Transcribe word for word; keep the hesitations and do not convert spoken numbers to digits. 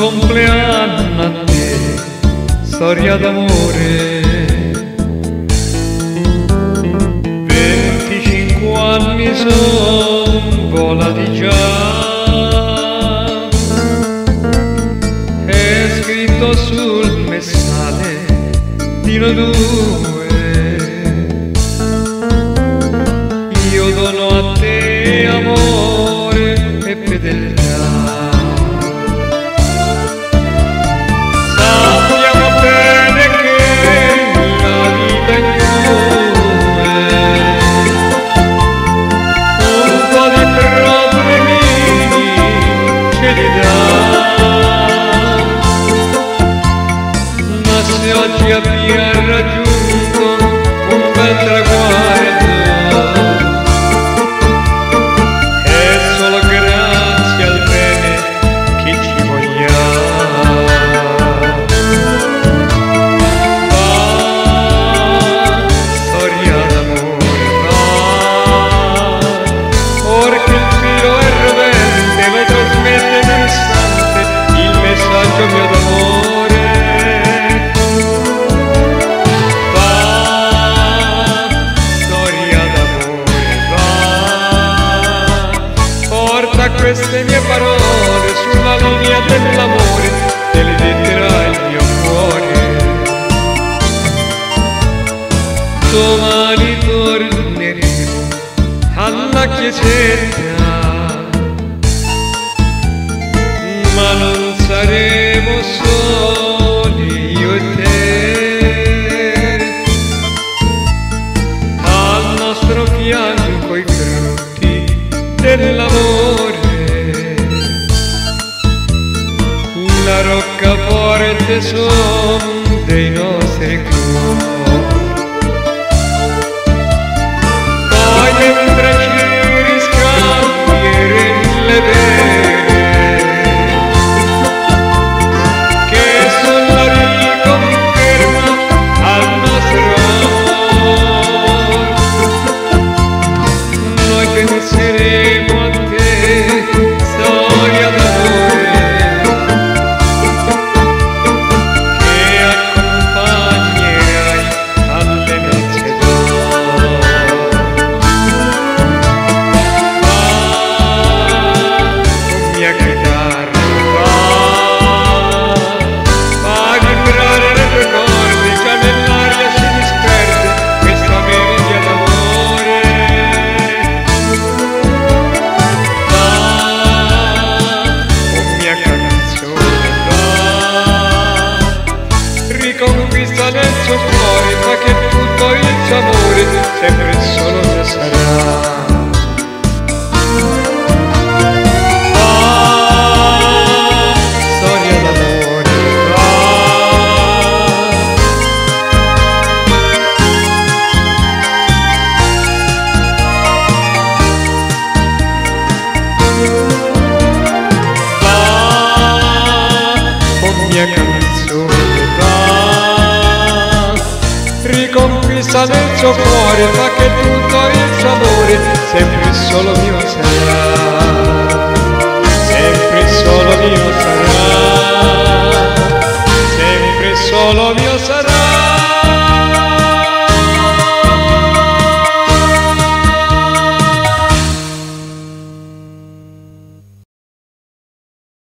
compleanno a te, storia d'amore. Venticinque anni son volati già, è scritto sul messale di noi due. Io dono a te amore e fedeltà. Se oggi abbiamo raggiunto un bel traguardo, è solo grazie al bene che ci vogliamo. Va, storia d'amore, va, ora che il filo è rovente, lo trasmette in un istante il messaggio mio d'amore. Queste mie parole sulla linea dell'amore te le detterà il mio cuore. Domani torneremo alla chiesetta, ma non saremo soli io e te. Al nostro fianco i frutti dell'amore, la roccaforte son dei nostri cuori. Poi mentre ci riscambieremo le vere, che son la riconferma al nostro amore, noi penseremo a te, storia d'amore. Conquista nel suo cuore, fa che tutto il suo amore sempre solo te sarà. Va, storia d'amore, va. Va, con mia canzone, va. Riconquista nel suo cuore, fa che tutto il suo amore sempre solo mio sarà.